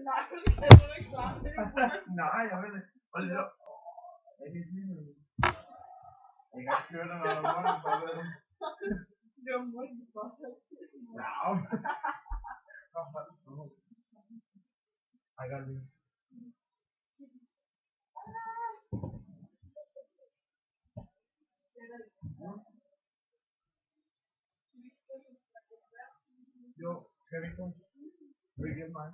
Nej, er du ikke klar? Nej, jeg ved det. Hold da. Jeg kan ikke lide noget. Jeg kan ikke høre dig, når du munden for det. Det var munden for det. Ja. I got it. Jo, skal vi ikke? Vil du give mig?